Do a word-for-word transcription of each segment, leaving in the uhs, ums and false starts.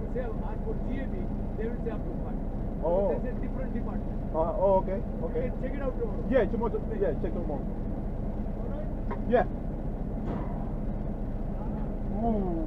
say ask for G A B, they will say up to five. Oh. So there's a different department. Uh, oh, okay, okay. Check it out tomorrow. Yeah, tomorrow. Yeah, check tomorrow. Alright? Yeah. Ooh.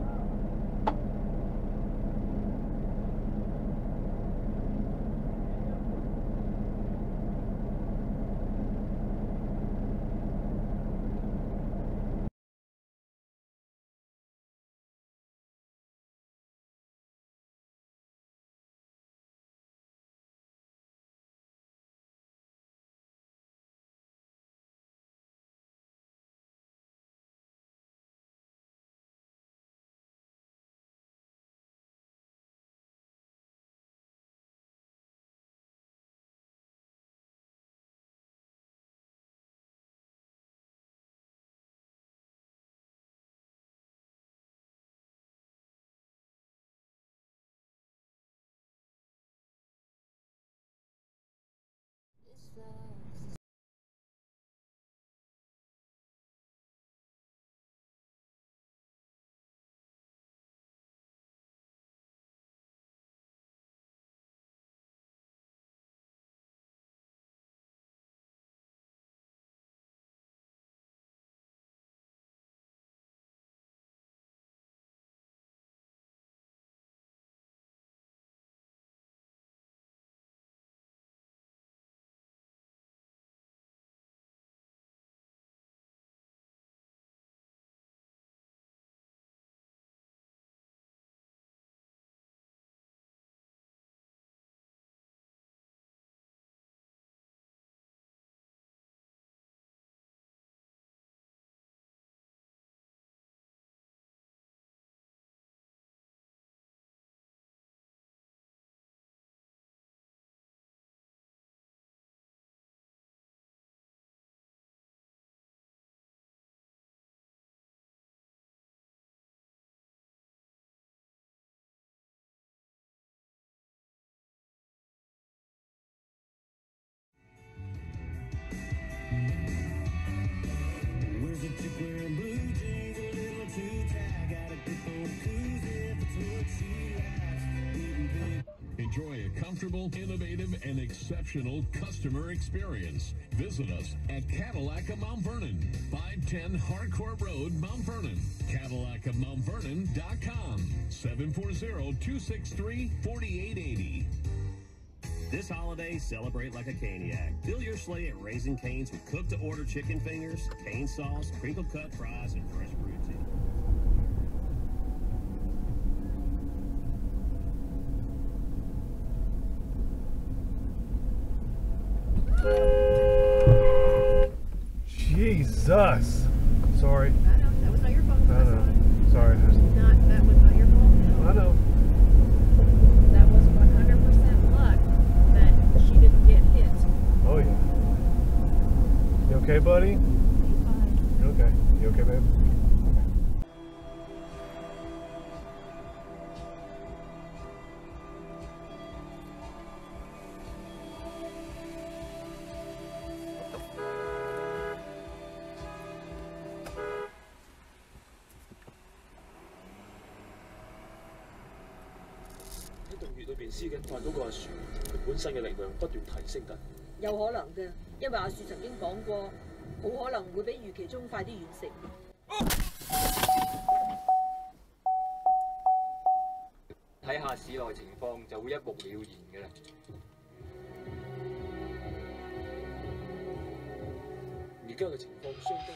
Enjoy a comfortable, innovative, and exceptional customer experience. Visit us at Cadillac of Mount Vernon, five ten Harcourt Road, Mount Vernon. Cadillac of Mount Vernon dot com, seven four zero, two six three, four eight eight zero. This holiday, celebrate like a Caniac. Fill your sleigh at Raising Cane's with cooked-to-order chicken fingers, cane sauce, crinkle-cut fries, and fresh brewed tea. Jesus. Sorry. I know, that was not your fault. No, I no. saw it. Sorry. Not, that was not your fault. I know. That was one hundred percent luck that she didn't get hit. Oh, yeah. You okay, buddy? He's fine. You okay? You okay, babe? 喺洞穴裏邊施緊法嗰個阿樹，佢本身嘅力量不斷提升緊。 有可能嘅，因為阿樹曾經講過，好可能會比預期中快啲完成。 睇下市內情況就會一目了然嘅啦。 而家嘅情況相當。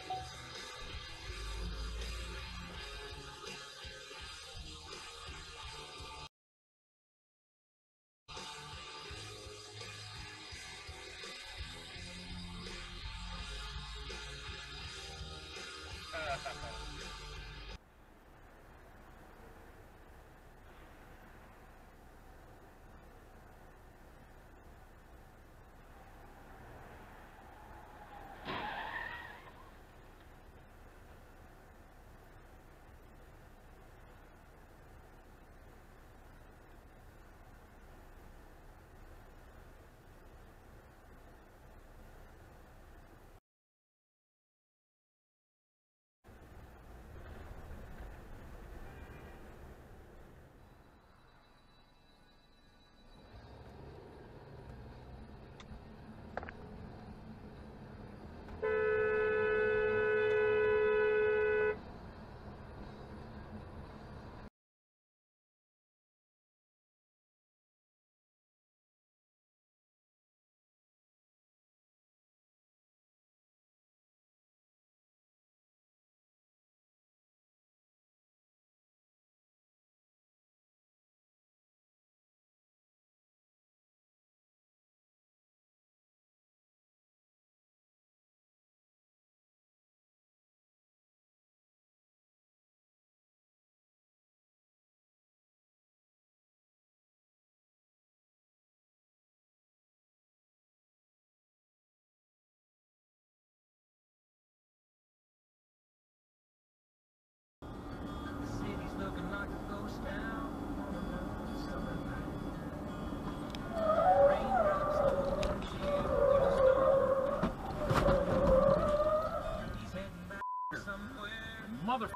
Mother.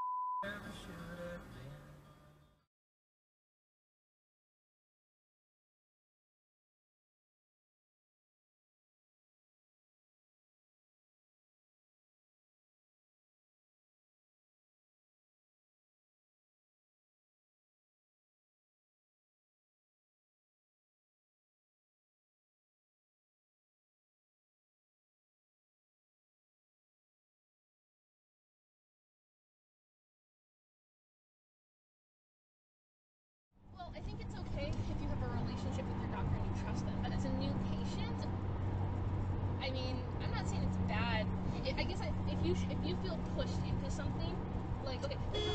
Well, I think it's okay if you have a relationship with your doctor and you trust them, but as a new patient, I mean, I'm not saying it's bad. I I guess I, if you if you feel pushed into something, like, okay, the